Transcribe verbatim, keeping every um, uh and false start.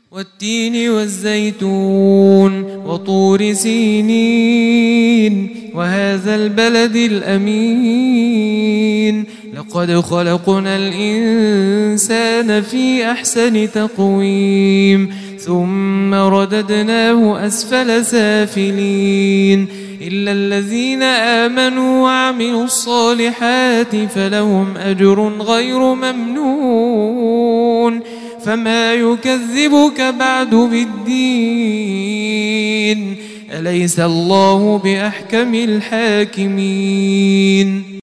والتين والزيتون وطور سينين وهذا البلد الأمين لقد خلقنا الإنسان في أحسن تقويم ثم رددناه أسفل سافلين إلا الذين آمنوا وعملوا الصالحات فلهم أجر غير ممنون فما يكذبك بعد بالدين أليس الله بأحكم الحاكمين.